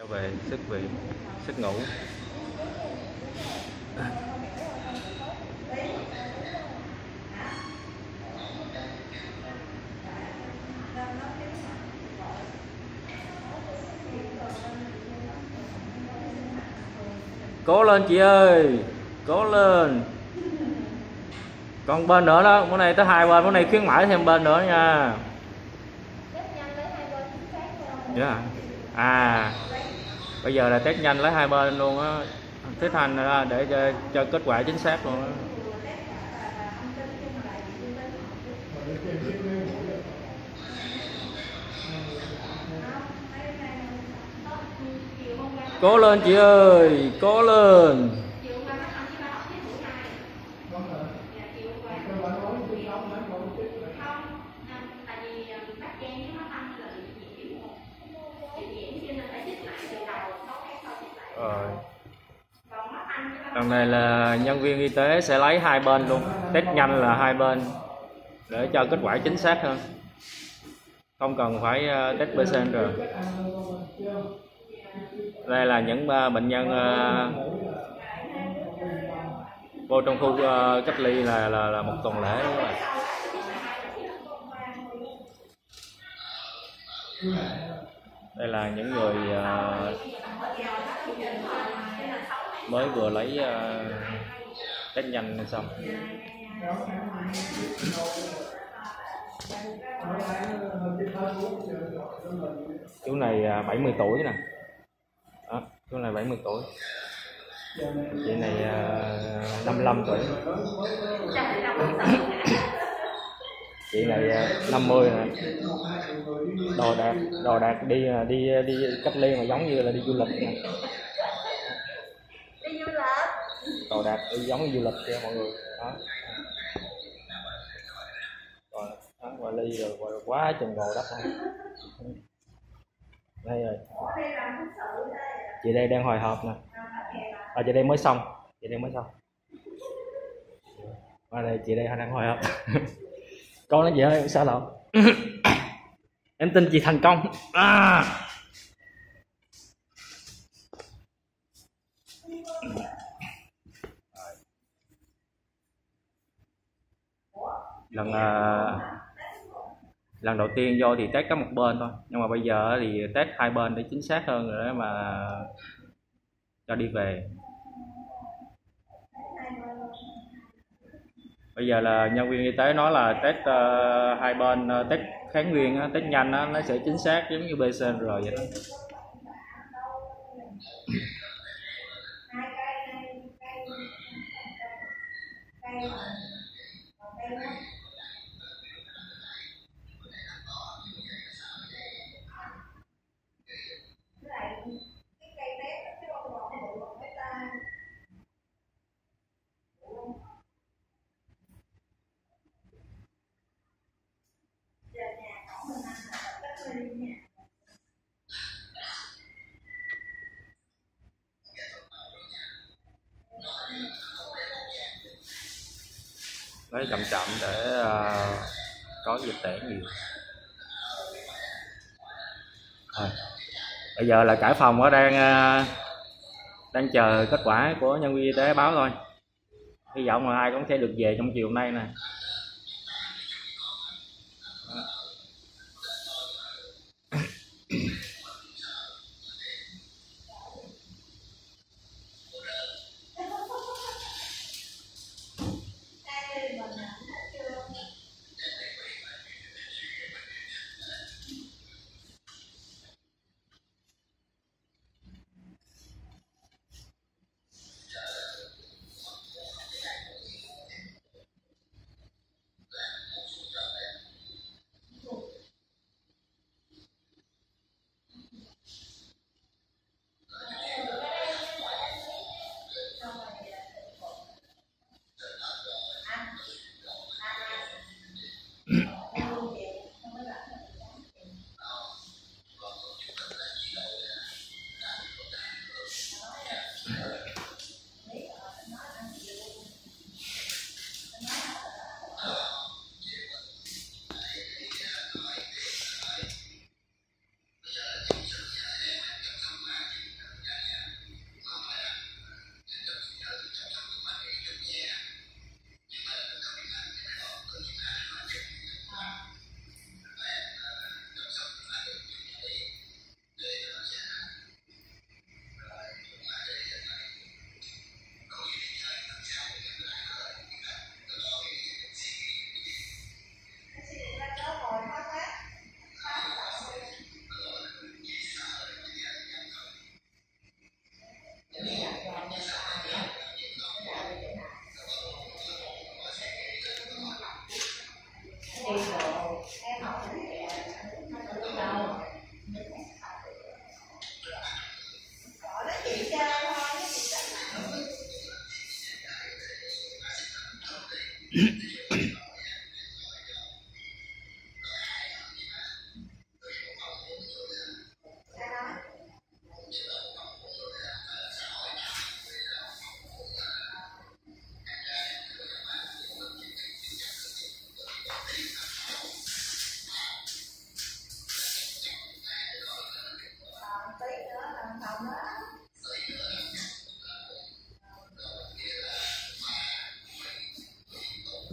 về sức viện, sức ngủ. Cố lên chị ơi, cố lên. Còn bên nữa đó, bữa nay tới 2 bên, bữa nay khuyến mãi thêm bên nữa nha. Dạ. À, bây giờ là test nhanh lấy 2 bên luôn á, test hành ra để cho kết quả chính xác luôn á. Cố lên chị ơi, cố lên. Rồi. Lần này là nhân viên y tế sẽ lấy 2 bên luôn, test nhanh là 2 bên để cho kết quả chính xác hơn, không cần phải test PCR. Đây là những bệnh nhân vô trong khu cách ly là 1 tuần lễ các bạn. Đây là những người mới vừa lấy test nhanh xong. Chú này 70 tuổi nè. Đó, chú này 70 tuổi. Chị này 55 tuổi. Chị này 50 nè. Đồ đạc đi cách ly mà giống như là đi du lịch nè. Đi du lịch. Đồ đạc đi giống như du lịch kia mọi người. Đó. Rồi qua ly rồi quá chừng đồ đắt này. Đây rồi. Chị đây đang hồi hộp nè. Chị đây mới xong. Qua đây chị đây đang hồi hộp. Con nói chị ơi, sao lộn? Em tin chị thành công. Lần đầu tiên vô thì test có 1 bên thôi, nhưng mà bây giờ thì test 2 bên để chính xác hơn rồi đó mà cho đi về. Bây giờ là nhân viên y tế nói là test 2 bên, test kháng nguyên, test nhanh nó sẽ chính xác giống như PCR vậy đó. Lấy chậm chậm để có dịch tễ nhiều. Rồi. Bây giờ là cả phòng ở đang chờ kết quả của nhân viên y tế báo thôi. Hy vọng là ai cũng sẽ được về trong chiều hôm nay nè.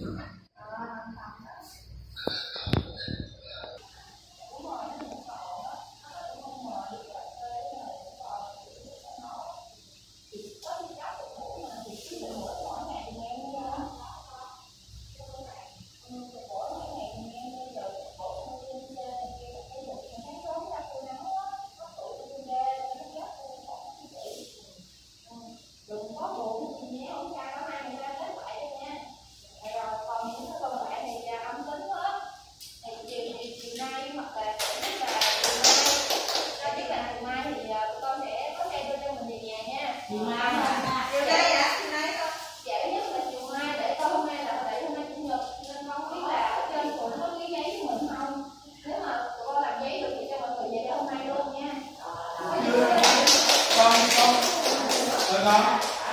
Con